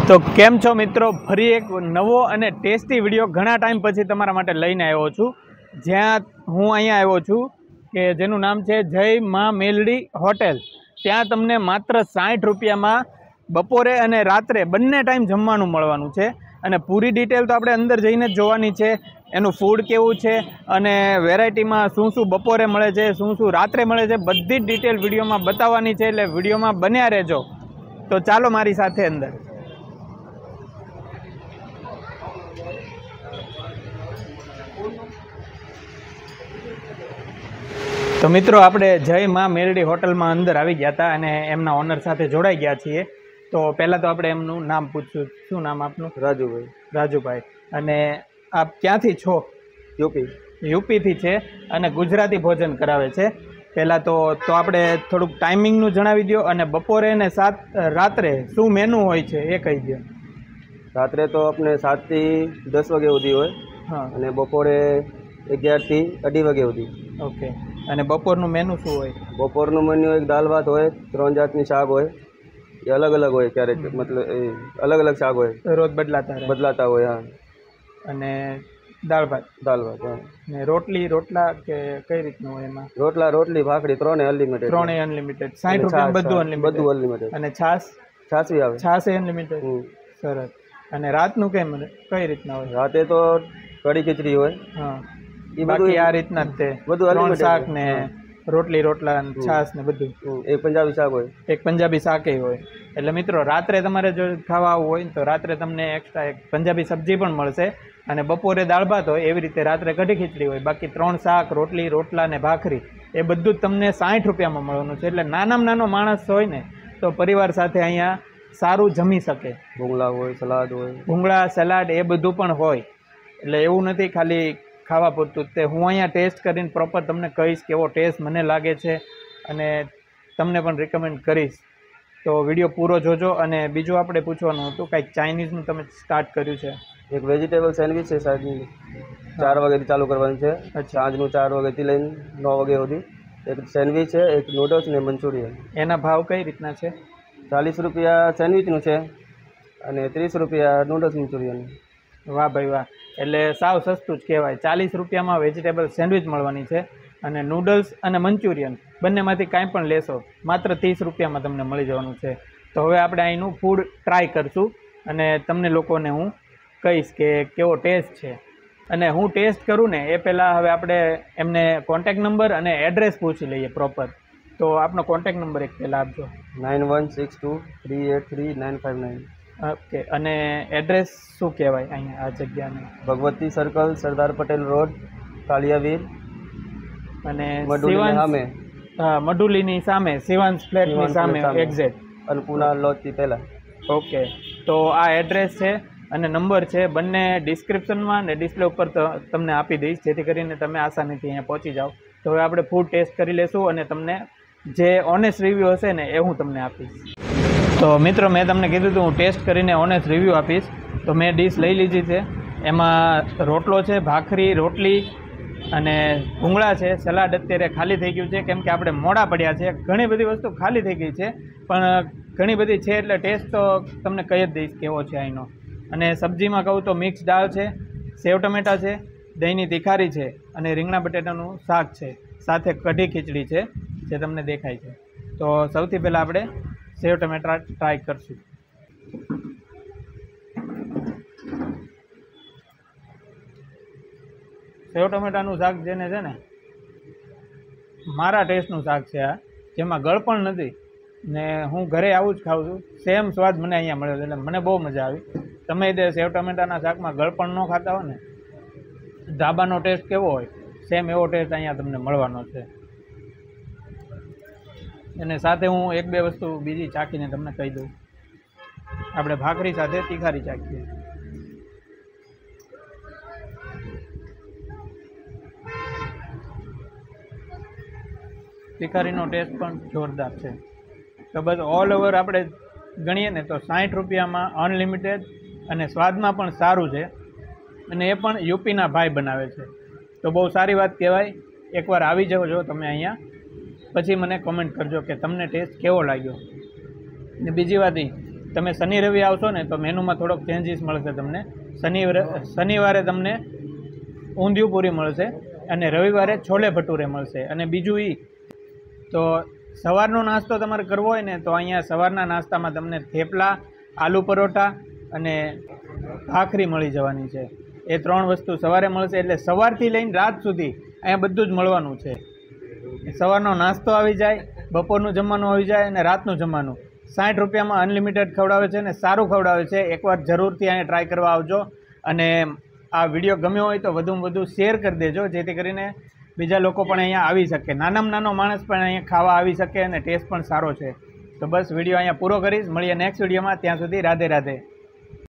તો કેમ છો મિત્રો, ફરી એક નવો અને ટેસ્ટી વિડીયો ઘણા ટાઈમ પછી તમારા માટે લઈને આવ્યો છું. જ્યાં હું અહીંયા આવ્યો છું કે જેનું નામ છે જય મા મેલડી હોટેલ. ત્યાં તમને માત્ર 60 રૂપિયામાં બપોરે અને રાત્રે બંને ટાઈમ જમવાનું મળવાનું છે. અને પૂરી ડિટેલ તો આપણે અંદર જઈને જ જોવાની છે. એનું ફૂડ કેવું છે અને વેરાયટીમાં શું શું બપોરે મળે છે, શું શું રાત્રે મળે છે, બધી જ ડિટેલ વિડીયોમાં બતાવવાની છે. એટલે વિડીયોમાં બન્યા રહેજો. તો ચાલો મારી સાથે અંદર. તો મિત્રો, આપણે જય મા મેલડી હોટલમાં અંદર આવી ગયા હતા અને એમના ઓનર સાથે જોડાઈ ગયા છીએ. તો પહેલાં તો આપણે એમનું નામ પૂછશું. શું નામ આપનું? રાજુભાઈ. રાજુભાઈ. અને આપ ક્યાંથી છો? યુપીથી છે અને ગુજરાતી ભોજન કરાવે છે. પહેલાં તો આપણે થોડુંક ટાઈમિંગનું જણાવી દો અને બપોરે ને રાત્રે શું મેનુ હોય છે એ કહી દો. રાત્રે તો આપણે 7 થી 10 વાગે સુધી હોય. હા. અને બપોરે 11 થી 2:30 વાગે સુધી. ઓકે. અને બપોરનું મેનુ શું હોય? બપોરનું મેન્યુ એક દાલ ભાત હોય, 3 જાતની શાક હોય. એ અલગ અલગ હોય, ક્યારેક મતલબ અલગ અલગ શાક હોય, રોજ બદલાતા હોય. હા. અને દાળ ભાત. હા. ને રોટલા કે કઈ રીતનું હોય એમાં? રોટલી ભાખરી ત્રણેય અનલિમિટેડ. 60 રૂપિયા બધું અનલિમિટેડ. અને છાશ બી આવે. છાશ અનલિમિટેડ. સરસ. અને રાતનું કઈ રીતના હોય? રાતે તો કઢી ખીચડી હોય. હા. એ બાકી આ રીતના જ તે બધું શાક ને રોટલા છાશ ને બધું. એક પંજાબી શાક હોય. એક પંજાબી શાકે હોય. એટલે મિત્રો, રાત્રે તમારે જો ખાવા આવવું હોય તો રાત્રે તમને એક્સ્ટ્રા એક પંજાબી સબ્જી પણ મળશે. અને બપોરે દાળ ભાત હોય એવી રીતે રાત્રે કઢી ખીચડી હોય. બાકી 3 શાક, રોટલા ને ભાખરી એ બધું જ તમને 60 રૂપિયામાં મળવાનું છે. એટલે નાનામાં નાનો માણસ હોય ને તો પરિવાર સાથે અહીંયા સારું જમી શકે. ભૂંગળા હોય, સલાડ હોય. ભૂંગળા, સલાડ એ બધું પણ હોય. એટલે એવું નથી ખાલી ખાવા પૂરતું જ. તે હું અહીંયા ટેસ્ટ કરીને પ્રોપર તમને કહીશ કેવો ટેસ્ટ મને લાગે છે અને તમને પણ રિકમેન્ડ કરીશ. તો વિડીયો પૂરો જોજો. અને બીજું આપણે પૂછવાનું હતું, કાંઈક ચાઇનીઝનું તમે સ્ટાર્ટ કર્યું છે? એક વેજીટેબલ સેન્ડવિચ છે, સાંજની 4 વાગ્યાથી ચાલુ કરવાની છે. સાંજનું 4 વાગ્યાથી લઈને 9 વાગ્યા સુધી. એક સેન્ડવિચ છે, એક નૂડલ્સ ને મંચુરિયન. એના ભાવ કઈ રીતના છે? 40 રૂપિયા સેન્ડવિચનું છે અને 30 રૂપિયા નૂડલ્સ મંચુરિયન. વાહ ભાઈ વાહ. એટલે સાવ સસ્તું જ કહેવાય. 40 રૂપિયામાં વેજીટેબલ સેન્ડવિચ મળવાની છે. અને નૂડલ્સ અને મંચુરિયન બંનેમાંથી કાંઈ પણ લેશો માત્ર 30 રૂપિયામાં તમને મળી જવાનું છે. તો હવે આપણે અહીંનું ફૂડ ટ્રાય કરશું અને તમને લોકોને હું કહીશ કે કેવો ટેસ્ટ છે. અને હું ટેસ્ટ કરું ને એ પહેલાં હવે આપણે એમને કોન્ટેક્ટ નંબર અને એડ્રેસ પૂછી લઈએ પ્રોપર. તો આપનો કોન્ટેક્ટ નંબર એક પહેલાં આપજો. 9162383959. ઓકે. અને એડ્રેસ શું કહેવાય અહીંયા આ જગ્યાને? Bhagwati circle, Sardar Patel road, Kaliyavir. અને મઢુલીની સામે શિવાંશ ફ્લેટની સામે એક્ઝેક્ટ અન્નપૂર્ણા લોજથી પહેલાં. ઓકે. તો આ એડ્રેસ છે અને નંબર છે, બંને ડિસ્ક્રિપ્શનમાં ને ડિસ્પ્લે ઉપર તમને આપી દઈશ, જેથી કરીને તમે આસાનીથી અહીંયા પહોંચી જાઓ. તો હવે આપણે ફૂડ ટેસ્ટ કરી લેશું અને તમને જે ઓનેસ્ટ રિવ્યૂ હશે ને એ હું તમને આપીશ. તો મિત્રો, મેં તમને કીધું હતું હું ટેસ્ટ કરીને ઓનેસ્ટ રિવ્યૂ આપીશ. તો મેં ડીશ લઈ લીધી છે. એમાં રોટલો છે, ભાખરી, રોટલી અને ભૂંગળા છે. સલાડ અત્યારે ખાલી થઈ ગયું છે કેમ કે આપણે મોડા પડ્યા છે. ઘણી બધી વસ્તુ ખાલી થઈ ગઈ છે, પણ ઘણી બધી છે એટલે ટેસ્ટ તો તમને કહી જ દઈશ કેવો છે અહીંનો. અને સબ્જીમાં કહું તો મિક્સ દાળ છે, સેવ ટમેટા છે, દહીંની તિખારી છે અને રીંગણા બટેટાનું શાક છે. સાથે કઢી ખીચડી છે જે તમને દેખાય છે. તો સૌથી પહેલાં આપણે સેવ ટમેટા ટ્રાય કરશું. સેવ ટમેટાનું શાક જેને છે ને મારા ટેસ્ટનું શાક છે આ, જેમાં ગળપણ નથી. ને હું ઘરે આવું જ ખાઉં છું. સેમ સ્વાદ મને અહીંયા મળ્યો એટલે મને બહુ મજા આવી. તમે તે સેવ ટમેટાના શાકમાં ગળપણ ન ખાતા હો ને, ધાબાનો ટેસ્ટ કેવો હોય સેમ એવો ટેસ્ટ અહીંયા તમને મળવાનો છે. અને સાથે હું 1-2 વસ્તુ બીજી ચાખીને તમને કહી દઉં. આપણે ભાખરી સાથે તિખારી ચાખીએ. તિખારીનો ટેસ્ટ પણ જોરદાર છે. તો બસ ઓલ ઓવર આપણે ગણીએ ને તો 60 રૂપિયામાં અનલિમિટેડ અને સ્વાદમાં પણ સારું છે. અને એ પણ યુપીના ભાઈ બનાવે છે. તો બહુ સારી વાત કહેવાય. એકવાર આવી જાઓ જો તમે અહીંયા, પછી મને કોમેન્ટ કરજો કે તમને ટેસ્ટ કેવો લાગ્યો. ને બીજી વાત એ તમે શનિ રવિ આવશો ને તો મેનુમાં થોડોક ચેન્જીસ મળશે તમને. શનિવારે તમને ઊંધિયું પૂરી મળશે અને રવિવારે છોલે ભટુરે મળશે. અને બીજું તો સવારનો નાસ્તો તમારે કરવો હોય ને તો અહીંયા સવારના નાસ્તામાં તમને થેપલા, આલુ પરોઠા અને ભાખરી મળી જવાની છે. એ 3 વસ્તુ સવારે મળશે. એટલે સવારથી લઈને રાત સુધી અહીંયા બધું જ મળવાનું છે. સવારનો નાસ્તો આવી જાય, બપોરનું જમવાનું આવી જાય અને રાતનું જમવાનું. 60 રૂપિયામાં અનલિમિટેડ ખવડાવે છે અને સારું ખવડાવે છે. એકવાર જરૂરથી અહીંયા ટ્રાય કરવા આવજો. અને આ વિડીયો ગમ્યો હોય તો વધુમાં વધુ શેર કરી દેજો, જેથી કરીને બીજા લોકો પણ અહીંયા આવી શકે, નાનામાં નાનો માણસ પણ અહીંયા ખાવા આવી શકે અને ટેસ્ટ પણ સારો છે. તો બસ વિડીયો અહીંયા પૂરો કરીશ. મળીએ નેક્સ્ટ વિડીયોમાં. ત્યાં સુધી રાધે રાધે.